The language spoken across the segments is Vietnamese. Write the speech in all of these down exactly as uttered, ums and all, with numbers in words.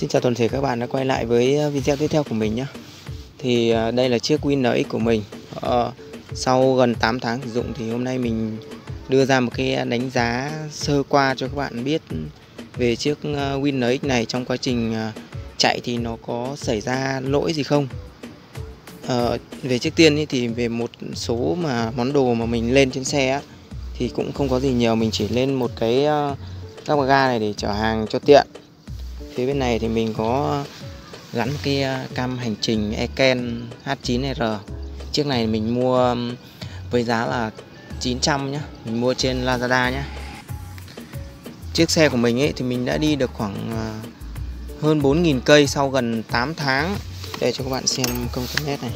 Xin chào toàn thể các bạn đã quay lại với video tiếp theo của mình nhé. Thì đây là chiếc Win en ích của mình. ờ, Sau gần tám tháng sử dụng thì hôm nay mình đưa ra một cái đánh giá sơ qua cho các bạn biết về chiếc Win en ích này. Trong quá trình chạy thì nó có xảy ra lỗi gì không. ờ, Về trước tiên thì về một số mà món đồ mà mình lên trên xe á, thì cũng không có gì nhiều. Mình chỉ lên một cái các ga này để chở hàng cho tiện. Phía bên này thì mình có gắn cái cam hành trình Eken H chín R. Chiếc này mình mua với giá là chín trăm nhé. Mình mua trên Lazada nhé. Chiếc xe của mình ấy thì mình đã đi được khoảng hơn bốn nghìn cây sau gần tám tháng. Để cho các bạn xem công tắc nét này.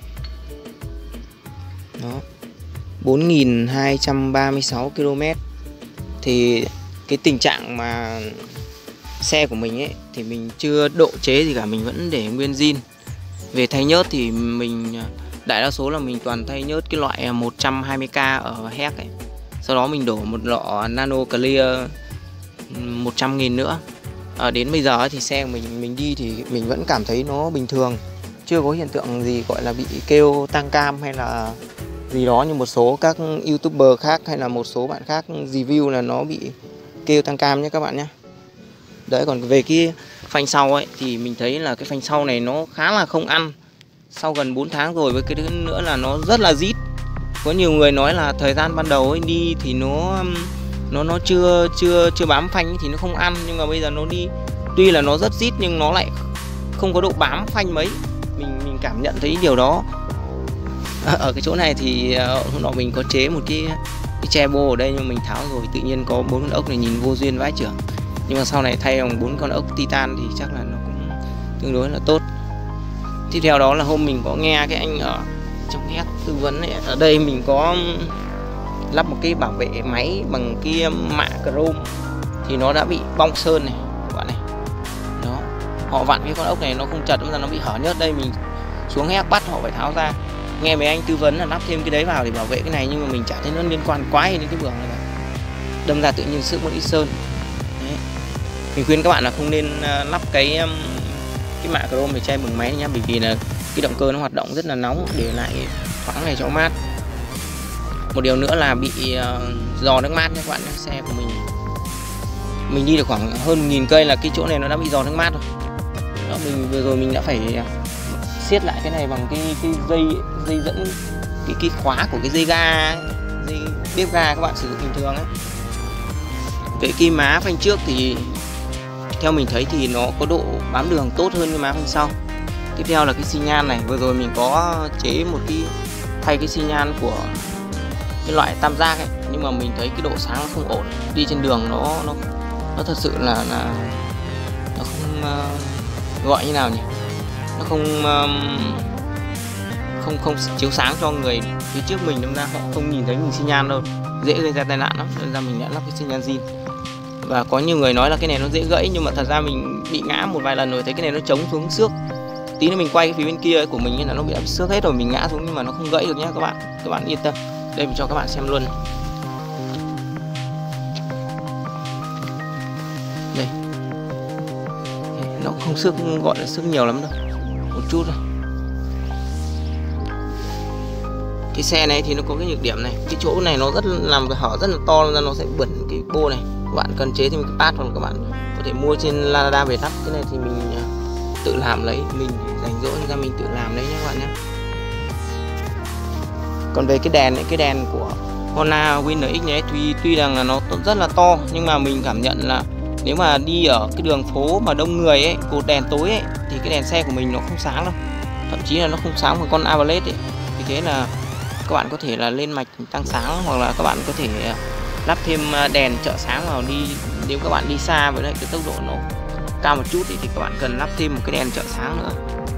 Đó, bốn nghìn hai trăm ba mươi sáu ki lô mét. Thì cái tình trạng mà xe của mình ấy thì mình chưa độ chế gì cả, mình vẫn để nguyên zin. Về thay nhớt thì mình đại đa số là mình toàn thay nhớt cái loại một trăm hai mươi k ở Heck ấy. Sau đó mình đổ một lọ Nano Clear một trăm nghìn nữa. à, Đến bây giờ thì xe của mình mình đi thì mình vẫn cảm thấy nó bình thường, chưa có hiện tượng gì gọi là bị kêu tăng cam hay là gì đó như một số các YouTuber khác hay là một số bạn khác review là nó bị kêu tăng cam nhé các bạn nhé. Đấy, còn về cái phanh sau ấy thì mình thấy là cái phanh sau này nó khá là không ăn. Sau gần bốn tháng rồi, với cái thứ nữa là nó rất là rít. Có nhiều người nói là thời gian ban đầu ấy đi thì nó nó nó chưa chưa chưa bám phanh thì nó không ăn, nhưng mà bây giờ nó đi tuy là nó rất rít nhưng nó lại không có độ bám phanh mấy. Mình mình cảm nhận thấy điều đó. Ở cái chỗ này thì hôm nọ mình có chế một cái cái che bô ở đây nhưng mình tháo rồi, tự nhiên có bốn con ốc này nhìn vô duyên vãi chưởng. Nhưng mà sau này thay bằng bốn con ốc titan thì chắc là nó cũng tương đối là tốt. Tiếp theo đó là hôm mình có nghe cái anh ở trong Heck tư vấn ấy, ở đây mình có lắp một cái bảo vệ máy bằng cái mạ chrome thì nó đã bị bong sơn này các bạn này. Đó, họ vặn cái con ốc này nó không chật mà nó bị hở nhớt. Đây mình xuống Heck bắt họ phải tháo ra. Nghe mấy anh tư vấn là lắp thêm cái đấy vào để bảo vệ cái này, nhưng mà mình chả thấy nó liên quan quá đến cái bường này. Đâm ra tự nhiên sức một ít sơn. Đấy. Mình khuyên các bạn là không nên lắp cái cái mạ chrome để che bừng máy nhá, bởi vì là cái động cơ nó hoạt động rất là nóng, để lại thoáng này cho mát. Một điều nữa là bị uh, giò nước mát nhé các bạn nhé. Xe của mình mình đi được khoảng hơn một nghìn cây là cái chỗ này nó đã bị giò nước mát rồi. Đó, mình vừa rồi mình đã phải siết lại cái này bằng cái cái dây dây dẫn cái cái khóa của cái dây ga, dây bếp ga các bạn sử dụng bình thường ấy. Về cái má phanh trước thì theo mình thấy thì nó có độ bám đường tốt hơn cái má phanh sau. Tiếp theo là cái xi nhan này, vừa rồi mình có chế một cái thay cái xi nhan của cái loại tam giác ấy, nhưng mà mình thấy cái độ sáng nó không ổn, đi trên đường nó nó nó thật sự là là nó không uh, gọi như nào nhỉ, nó không um, không không chiếu sáng cho người phía trước mình, đâm ra họ không nhìn thấy mình xi nhan đâu, dễ gây ra tai nạn lắm. Nên ra mình đã lắp cái xi nhan zin. Và có nhiều người nói là cái này nó dễ gãy, nhưng mà thật ra mình bị ngã một vài lần rồi, thấy cái này nó chống xuống xước. Tí nữa mình quay cái phía bên kia của mình là nó bị xước hết rồi, mình ngã xuống nhưng mà nó không gãy được nhá các bạn. Các bạn yên tâm. Đây mình cho các bạn xem luôn. Đây. Nó không xước, gọi là xước nhiều lắm đâu, một chút thôi. Cái xe này thì nó có cái nhược điểm này, cái chỗ này nó rất làm cái hở rất là to ra, nó sẽ bẩn cái bô này. Các bạn cần chế thêm cái pad, hoặc các bạn có thể mua trên Lazada về lắp. Cái này thì mình tự làm lấy, mình rảnh rỗi ra mình tự làm đấy nhé các bạn nhé. Còn về cái đèn này, cái đèn của Honda Win en ích này tuy tuy rằng là nó rất là to, nhưng mà mình cảm nhận là nếu mà đi ở cái đường phố mà đông người ấy, cột đèn tối ấy, thì cái đèn xe của mình nó không sáng đâu, thậm chí là nó không sáng bằng con Avalade ấy. Vì thế là các bạn có thể là lên mạch tăng sáng, hoặc là các bạn có thể lắp thêm đèn trợ sáng vào đi. Nếu các bạn đi xa với lại cái tốc độ nó cao một chút thì, thì các bạn cần lắp thêm một cái đèn trợ sáng nữa.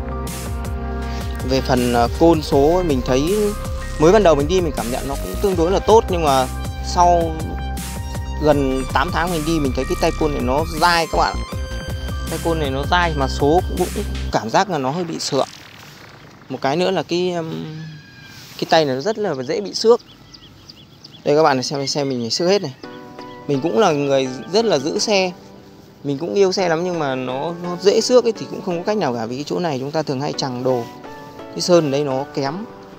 Về phần côn số, mình thấy mới ban đầu mình đi mình cảm nhận nó cũng tương đối là tốt, nhưng mà sau gần tám tháng mình đi mình thấy cái tay côn này nó dai các bạn. Tay côn này nó dai mà số cũng cảm giác là nó hơi bị sượng. Một cái nữa là cái cái tay này nó rất là dễ bị xước. Đây các bạn này, xem xem mình xước hết này. Mình cũng là người rất là giữ xe, Mình cũng yêu xe lắm nhưng mà nó, nó dễ xước ấy thì cũng không có cách nào cả, vì cái chỗ này chúng ta thường hay chằng đồ, cái sơn ở đây nó kém.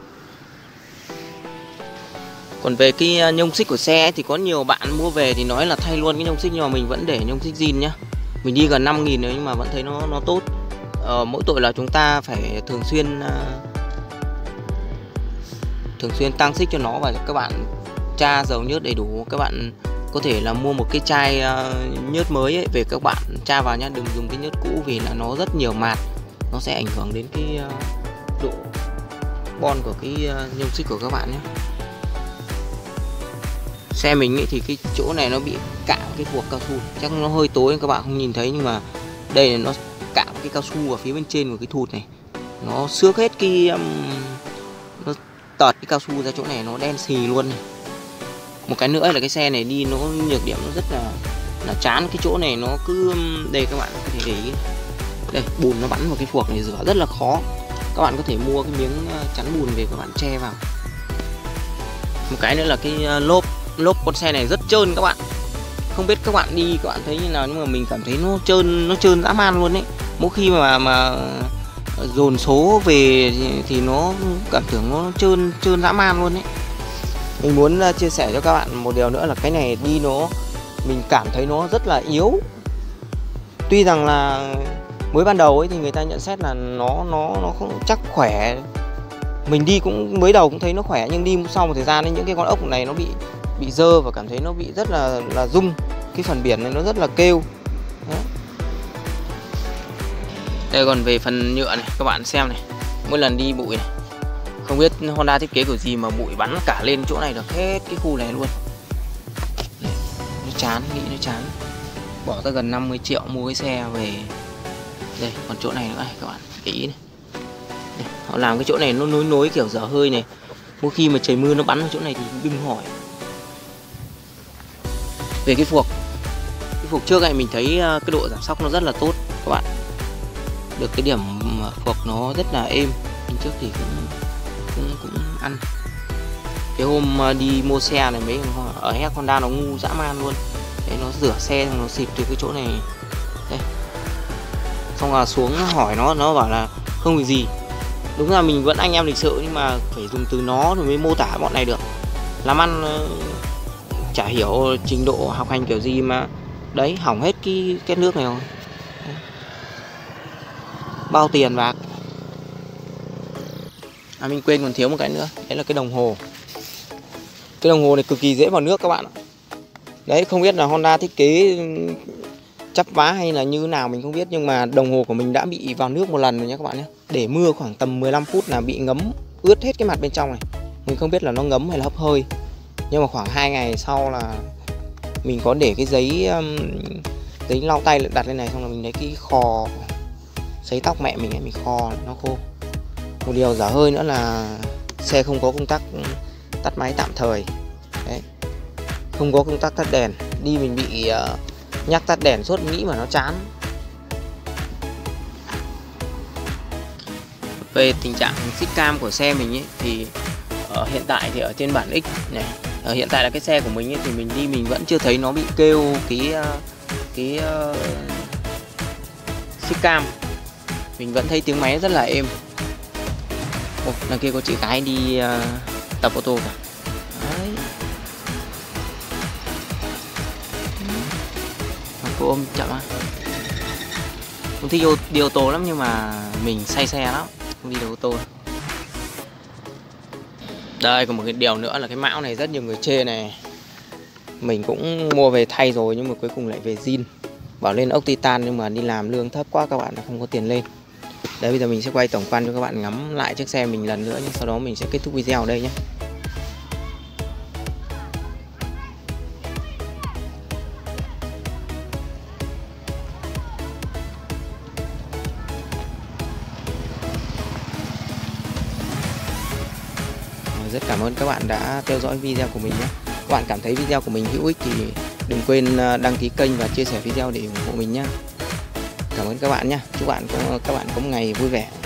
Còn về cái nhông xích của xe ấy, thì có nhiều bạn mua về thì nói là thay luôn cái nhông xích, nhưng mà mình vẫn để nhông xích zin nhá. Mình đi gần năm nghìn rồi nhưng mà vẫn thấy nó nó tốt. Ờ, mỗi tội là chúng ta phải thường xuyên uh, thường xuyên tăng xích cho nó, và các bạn tra dầu nhớt đầy đủ. Các bạn có thể là mua một cái chai uh, nhớt mới ấy, về các bạn tra vào nhá, đừng dùng cái nhớt cũ vì là nó rất nhiều mạt, nó sẽ ảnh hưởng đến cái uh, độ bon của cái uh, nhông xích của các bạn nhé. Xe mình ấy thì cái chỗ này nó bị cạo cái buộc cao su, chắc nó hơi tối các bạn không nhìn thấy, nhưng mà đây là nó cạo cái cao su ở phía bên trên của cái thụt này, nó xước hết cái um, nó tọt cái cao su ra chỗ này, nó đen xì luôn này. Một cái nữa là cái xe này đi nó nhược điểm nó rất là là chán, cái chỗ này nó cứ đây các bạn có thể để ý đây, bùn nó bắn vào cái phuộc này rửa rất là khó. Các bạn có thể mua cái miếng chắn bùn về các bạn che vào. Một cái nữa là cái lốp lốp con xe này rất trơn các bạn, không biết các bạn đi các bạn thấy như nào, nhưng mà mình cảm thấy nó trơn nó trơn dã man luôn đấy. Mỗi khi mà mà dồn số về thì nó cảm tưởng nó trơn trơn dã man luôn đấy. Mình muốn chia sẻ cho các bạn một điều nữa là cái này đi nó mình cảm thấy nó rất là yếu. Tuy rằng là mới ban đầu ấy thì người ta nhận xét là nó nó nó không chắc khỏe. Mình đi cũng mới đầu cũng thấy nó khỏe, nhưng đi sau một thời gian ấy, những cái con ốc này nó bị bị dơ và cảm thấy nó bị rất là là rung. Cái phần biển này nó rất là kêu. Đó. Đây, còn về phần nhựa này các bạn xem này, mỗi lần đi bụi này, không biết Honda thiết kế kiểu gì mà bụi bắn cả lên chỗ này được hết cái khu này luôn. Đây, nó chán, nghĩ nó chán. Bỏ ra gần năm mươi triệu mua cái xe về. Đây, còn chỗ này nữa này các bạn, ý này. Đây, họ làm cái chỗ này nó nối nối kiểu dở hơi này. Mỗi khi mà trời mưa nó bắn vào chỗ này thì đừng hỏi. Về cái phuộc, cái phuộc trước này mình thấy cái độ giảm sóc nó rất là tốt các bạn. Được cái điểm phuộc nó rất là êm. Bên trước thì cũng cũng, cũng ăn. Cái hôm đi mua xe này mấy ở Hec Honda nó ngu dã man luôn. Đấy, nó rửa xe nó xịt từ cái chỗ này. Đây. Xong là xuống hỏi nó, nó bảo là không việc gì. Đúng là mình vẫn anh em lịch sự nhưng mà phải dùng từ nó rồi mới mô tả bọn này được. Làm ăn chả hiểu trình độ học hành kiểu gì mà đấy, hỏng hết cái cái nước này rồi. Đấy. Bao tiền bạc. À, mình quên còn thiếu một cái nữa, đấy là cái đồng hồ. Cái đồng hồ này cực kỳ dễ vào nước các bạn ạ. Đấy, không biết là Honda thiết kế chắp vá hay là như nào mình không biết, nhưng mà đồng hồ của mình đã bị vào nước một lần rồi nhé các bạn nhé. Để mưa khoảng tầm mười lăm phút là bị ngấm ướt hết cái mặt bên trong này. Mình không biết là nó ngấm hay là hấp hơi. Nhưng mà khoảng hai ngày sau là mình có để cái giấy um, giấy lau tay đặt lên này, xong là mình lấy cái khò sấy tóc mẹ mình ấy, mình khò nó khô. Một điều dở hơi nữa là xe không có công tắc tắt máy tạm thời. Đấy. Không có công tắc tắt đèn. Đi mình bị uh, nhắc tắt đèn suốt, nghĩ mà nó chán. Về tình trạng xích cam của xe mình ấy, thì ở hiện tại thì ở trên bản X này, ở hiện tại là cái xe của mình ấy, thì mình đi mình vẫn chưa thấy nó bị kêu cái cái uh, xích cam. Mình vẫn thấy tiếng máy rất là êm. Ồ, đằng kia có chị gái đi uh, tập ô tô cả. Đấy. Cô ôm chậm á. Cũng thích đi ô tô lắm nhưng mà mình say xe lắm, không đi được ô tô. Đây, còn một cái điều nữa là cái mão này rất nhiều người chê này. Mình cũng mua về thay rồi nhưng mà cuối cùng lại về zin. Bảo lên ốc titan nhưng mà đi làm lương thấp quá các bạn, không có tiền lên. Đấy, bây giờ mình sẽ quay tổng quan cho các bạn ngắm lại chiếc xe mình lần nữa nhé. Sau đó mình sẽ kết thúc video ở đây nhé. Rất cảm ơn các bạn đã theo dõi video của mình nhé. Các bạn cảm thấy video của mình hữu ích thì đừng quên đăng ký kênh và chia sẻ video để ủng hộ mình nhé. Cảm ơn các bạn nhé. Chúc bạn các bạn có một ngày vui vẻ.